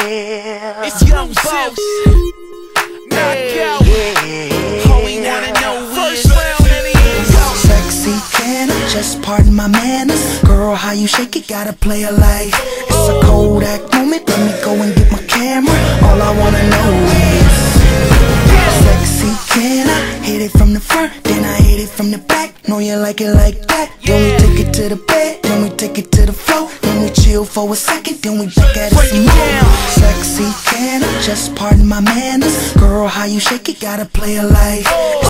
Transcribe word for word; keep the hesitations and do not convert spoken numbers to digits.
Yeah. It's Young Boss. Knockout. All we wanna know is first round and it go. Sexy, can I just pardon my manners? Girl, how you shake it, gotta play it like it's a Kodak moment. Let me go and get my camera. All I wanna know is sexy, can I hit it from the front, then I hit it from the back? Know you like it like that. Then we take it to the bed, then we take it to the floor, then we chill for a second, then we back at it some more. Sexy, can I just pardon my manners? Girl, how you shake it, gotta play it like